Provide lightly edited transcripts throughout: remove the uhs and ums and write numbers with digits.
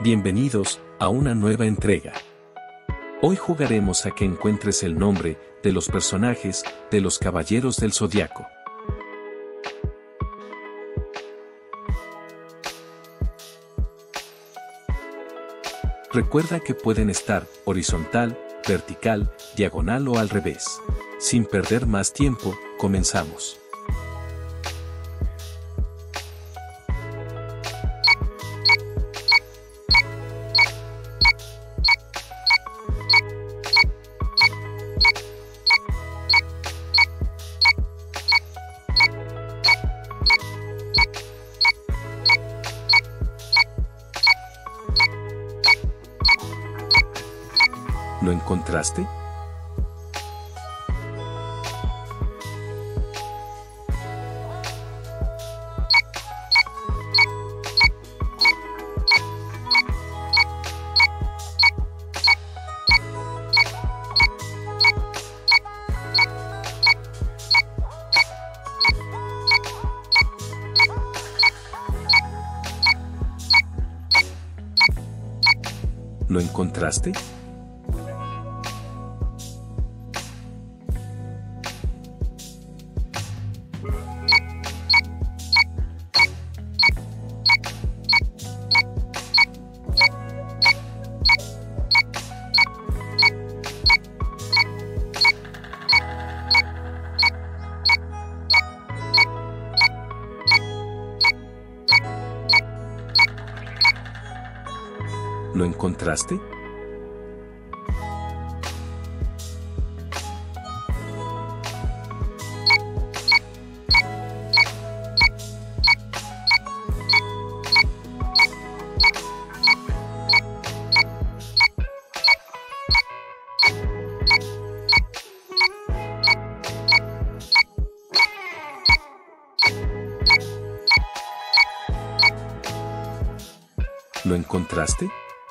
Bienvenidos a una nueva entrega. Hoy jugaremos a que encuentres el nombre de los personajes de los Caballeros del Zodiaco. Recuerda que pueden estar horizontal, vertical, diagonal o al revés. Sin perder más tiempo, comenzamos. ¿Lo encontraste? ¿Lo encontraste? ¿Lo encontraste? ¿Lo encontraste?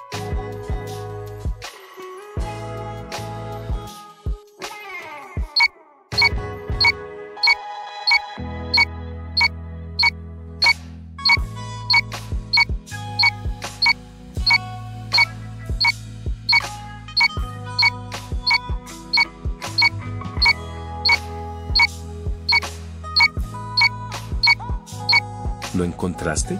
¿Lo encontraste?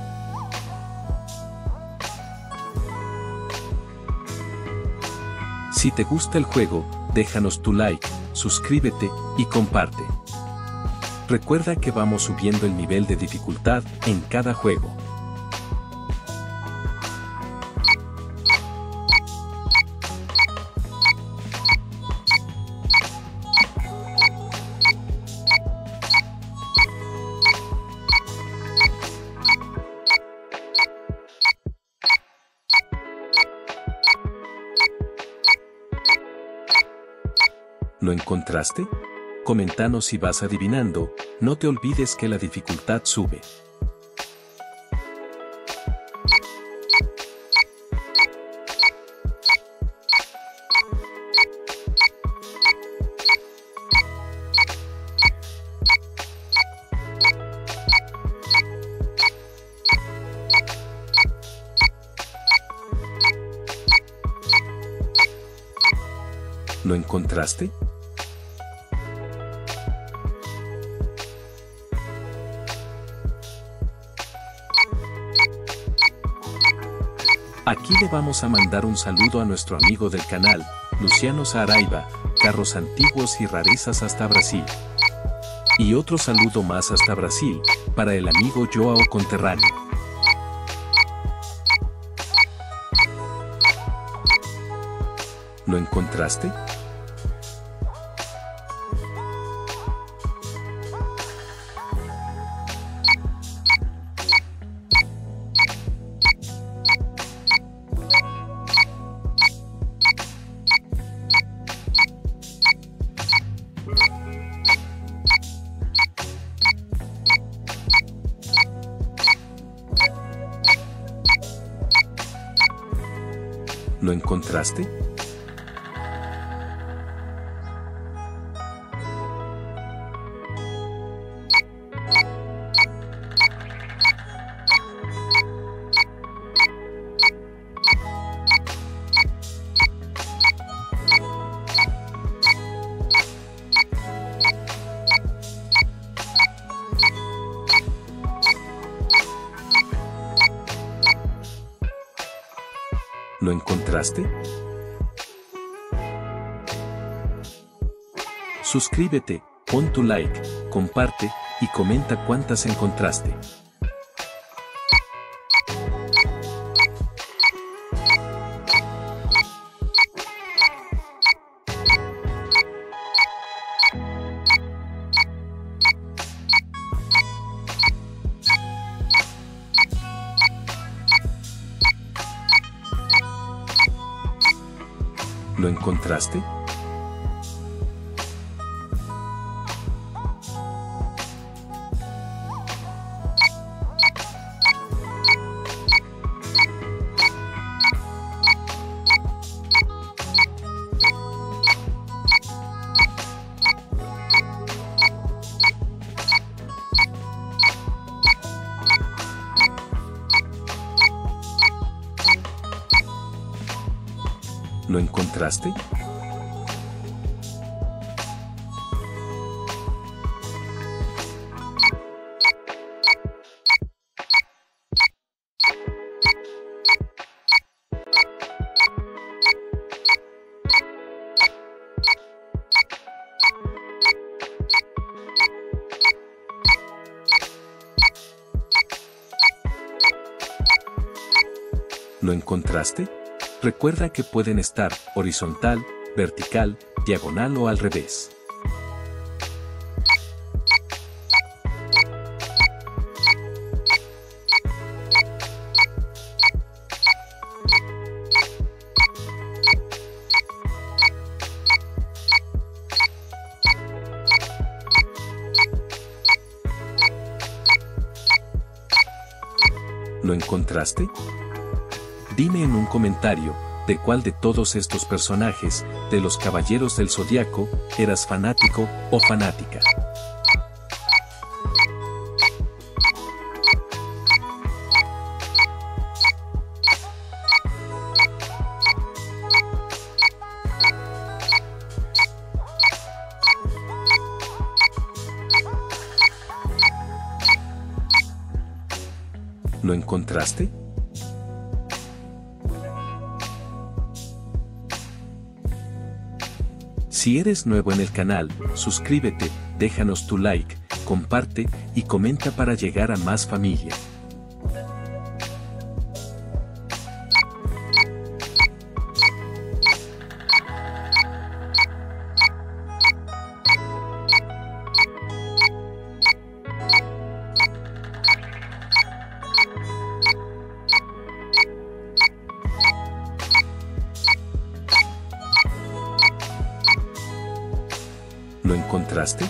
Si te gusta el juego, déjanos tu like, suscríbete y comparte. Recuerda que vamos subiendo el nivel de dificultad en cada juego. ¿Lo encontraste? Coméntanos si vas adivinando, no te olvides que la dificultad sube. ¿Lo encontraste? Aquí le vamos a mandar un saludo a nuestro amigo del canal, Luciano Saraiva, carros antiguos y rarezas hasta Brasil. Y otro saludo más hasta Brasil, para el amigo Joao Conterráneo. ¿Lo encontraste? ¿Lo encontraste? ¿Lo encontraste? Suscríbete, pon tu like, comparte y comenta cuántas encontraste. ¿Lo encontraste? ¿Lo encontraste? ¿Lo encontraste? Recuerda que pueden estar horizontal, vertical, diagonal o al revés. ¿Lo encontraste? Dime en un comentario, de cuál de todos estos personajes, de los Caballeros del Zodiaco, eras fanático o fanática. ¿Lo encontraste? Si eres nuevo en el canal, suscríbete, déjanos tu like, comparte y comenta para llegar a más familia. ¿Lo encontraste?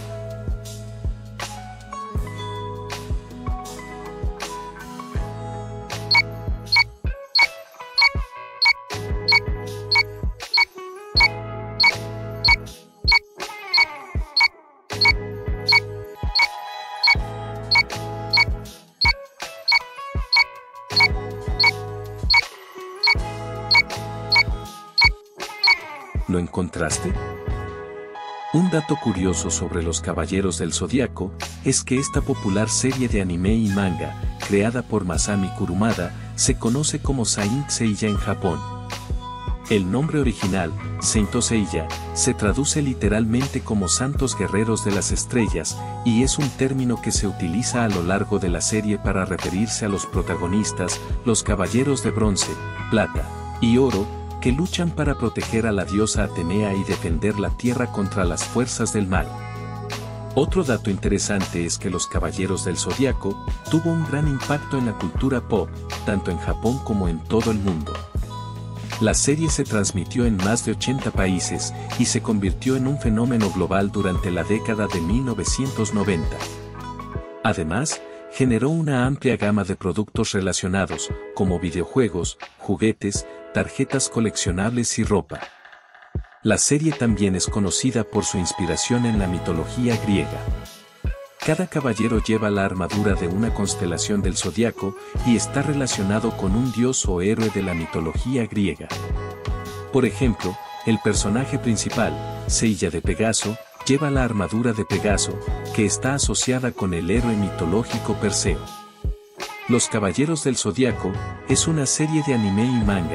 ¿Lo encontraste? Un dato curioso sobre los Caballeros del Zodiaco es que esta popular serie de anime y manga, creada por Masami Kurumada, se conoce como Saint Seiya en Japón. El nombre original, Saint Seiya, se traduce literalmente como Santos Guerreros de las Estrellas, y es un término que se utiliza a lo largo de la serie para referirse a los protagonistas, los Caballeros de Bronce, Plata y Oro, que luchan para proteger a la diosa Atenea y defender la tierra contra las fuerzas del mal. Otro dato interesante es que los Caballeros del Zodiaco tuvo un gran impacto en la cultura pop, tanto en Japón como en todo el mundo. La serie se transmitió en más de 80 países y se convirtió en un fenómeno global durante la década de 1990. Además, generó una amplia gama de productos relacionados, como videojuegos, juguetes, tarjetas coleccionables y ropa. La serie también es conocida por su inspiración en la mitología griega. Cada caballero lleva la armadura de una constelación del zodiaco y está relacionado con un dios o héroe de la mitología griega. Por ejemplo, el personaje principal, Seiya de Pegaso, lleva la armadura de Pegaso, que está asociada con el héroe mitológico Perseo. Los Caballeros del Zodiaco es una serie de anime y manga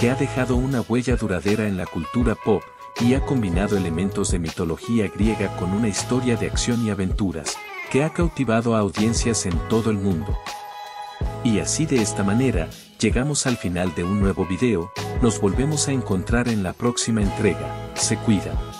que ha dejado una huella duradera en la cultura pop, y ha combinado elementos de mitología griega con una historia de acción y aventuras, que ha cautivado a audiencias en todo el mundo. Y así de esta manera, llegamos al final de un nuevo video, nos volvemos a encontrar en la próxima entrega, se cuidan.